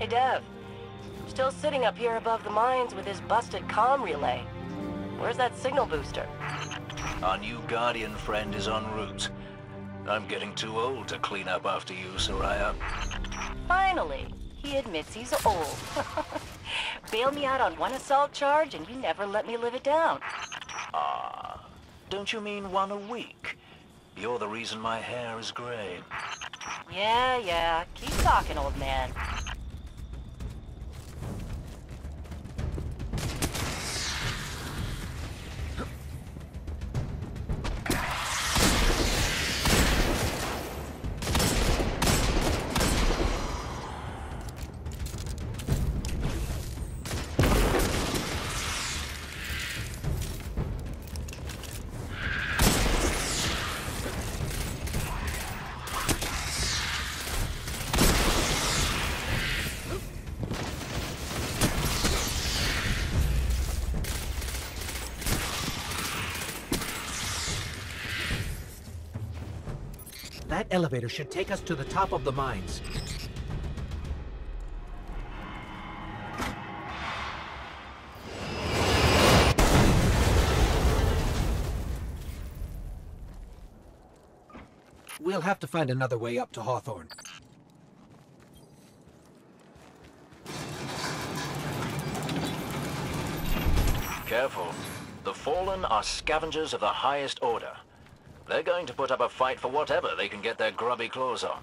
Dev. Still sitting up here above the mines with his busted comm relay. Where's that signal booster? Our new Guardian friend is en route. I'm getting too old to clean up after you, Soraya. Finally, he admits he's old. Bail me out on one assault charge and you never let me live it down. Ah, don't you mean one a week? You're the reason my hair is gray. Yeah. Keep talking, old man. That elevator should take us to the top of the mines. We'll have to find another way up to Hawthorne. Careful. The Fallen are scavengers of the highest order. They're going to put up a fight for whatever they can get their grubby claws on.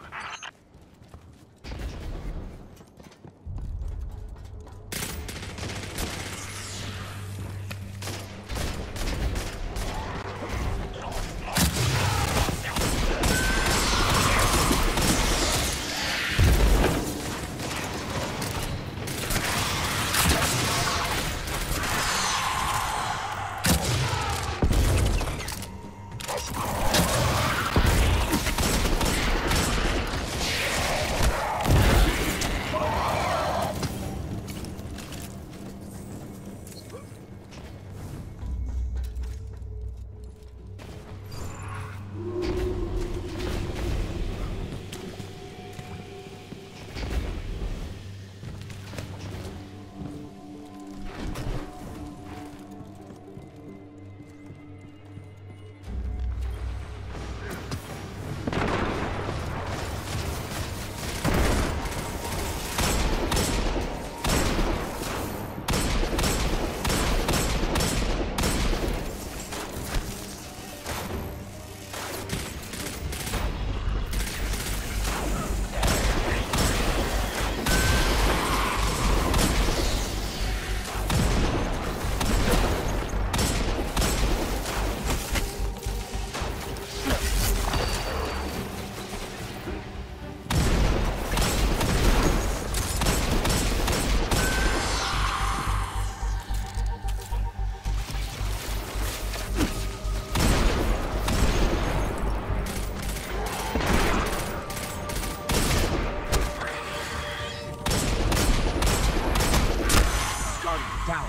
Down.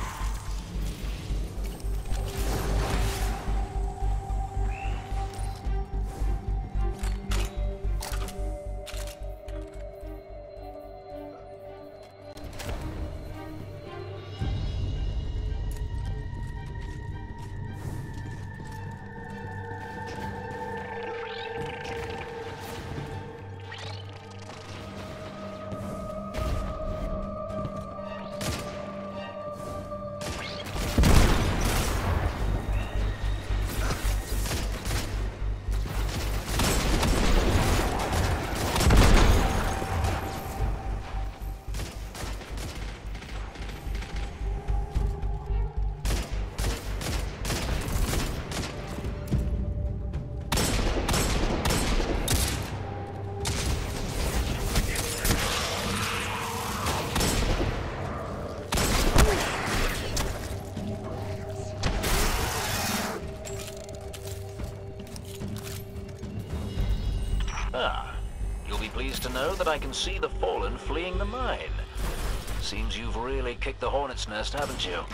Ah, you'll be pleased to know that I can see the Fallen fleeing the mine. Seems you've really kicked the hornet's nest, haven't you?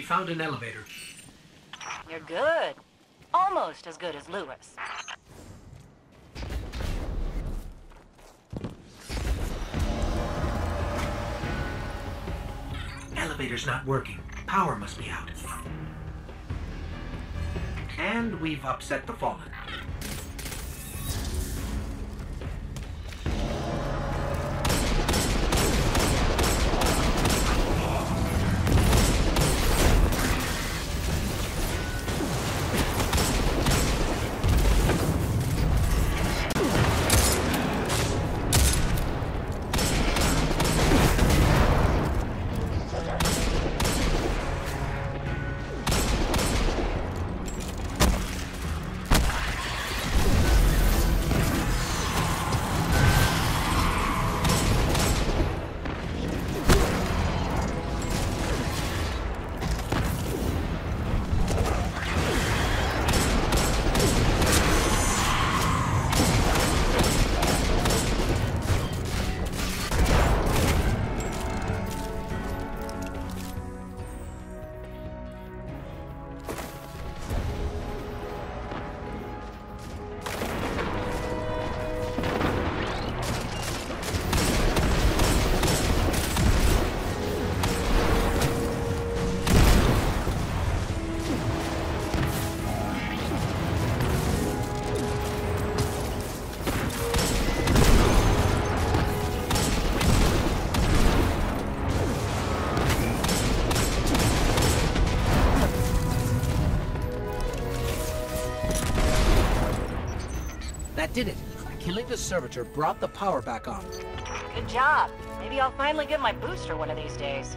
found an elevator. You're good. Almost as good as Lewis. Elevator's not working. Power must be out. And we've upset the Fallen. That did it. Killing the servitor brought the power back on. Good job. Maybe I'll finally get my booster one of these days.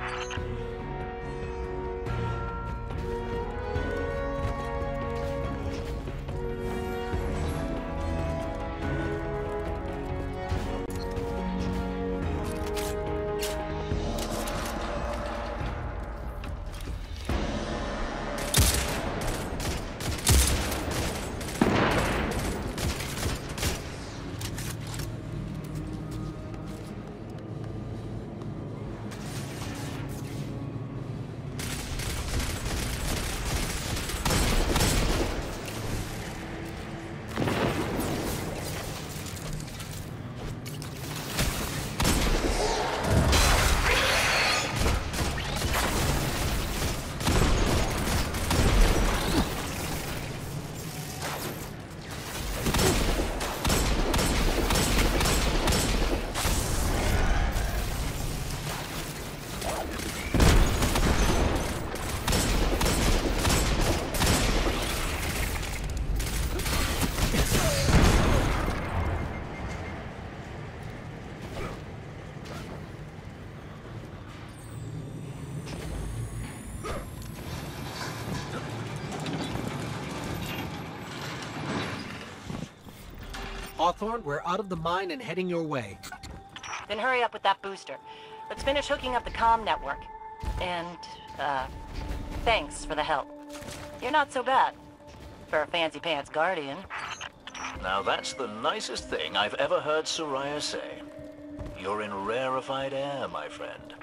Hawthorne, we're out of the mine and heading your way. Then hurry up with that booster. Let's finish hooking up the comm network. And, thanks for the help. You're not so bad. For a fancy pants guardian. Now that's the nicest thing I've ever heard Soraya say. You're in rarefied air, my friend.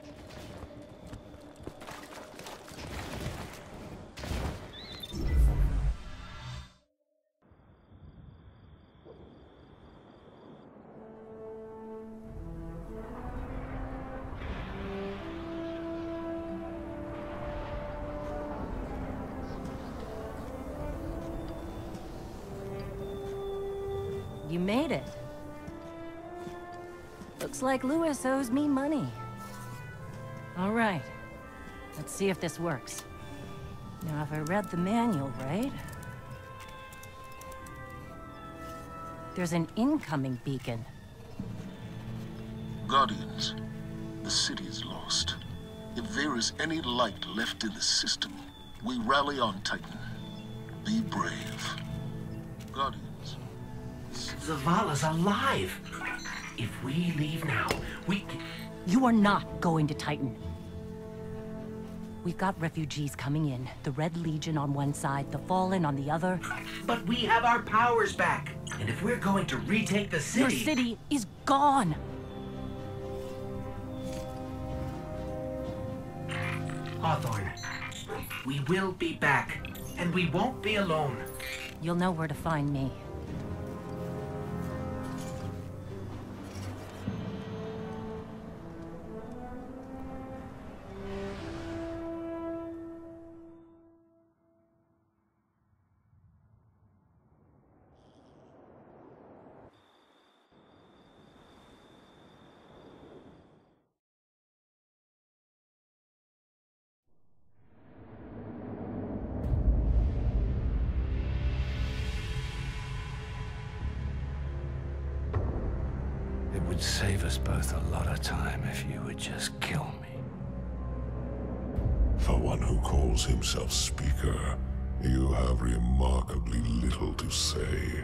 You made it. Looks like Lewis owes me money. All right. Let's see if this works. Now, if I read the manual right... There's an incoming beacon. Guardians, the city is lost. If there is any light left in the system, we rally on Titan. Be brave. Guardians. Zavala's alive! If we leave now, we can... You are not going to Titan. We've got refugees coming in. The Red Legion on one side, the Fallen on the other. But we have our powers back. And if we're going to retake the city... Your city is gone! Hawthorne, We will be back, and we won't be alone. You'll know where to find me. It would save us both a lot of time if you would just kill me. For one who calls himself Speaker, you have remarkably little to say.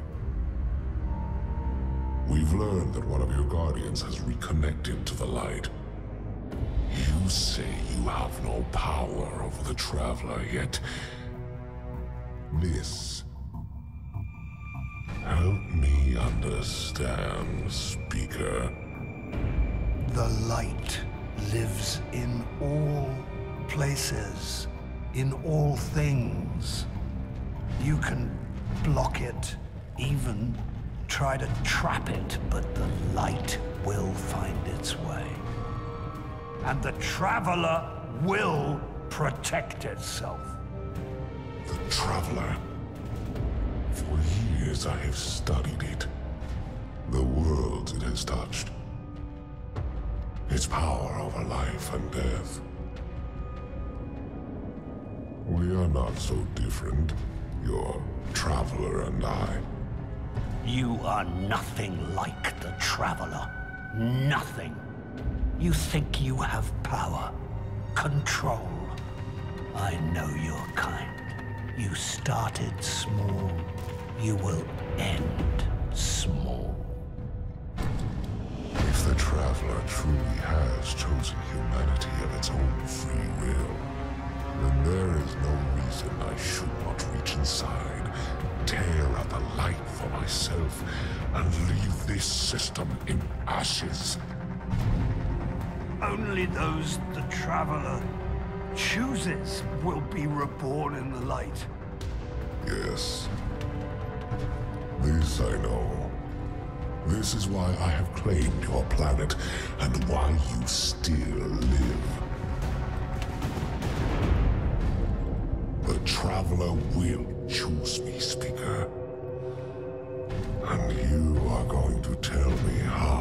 We've learned that one of your Guardians has reconnected to the light. You say you have no power over the Traveler, yet... this... help me understand, Speaker. The light lives in all places, in all things. You can block it, even try to trap it, but the light will find its way. And the Traveler will protect itself. The Traveler. For years I have studied it. The worlds it has touched. Its power over life and death. We are not so different, your Traveler and I. You are nothing like the Traveler. Nothing. You think you have power, control. I know your kind. You started small. You will end small. If the Traveler truly has chosen humanity of its own free will, then there is no reason I should not reach inside, tear at the light for myself, and leave this system in ashes. Only those the Traveler chooses will be reborn in the light. Yes. This I know. This is why I have claimed your planet, and why you still live. The Traveler will choose me, Speaker. And you are going to tell me how.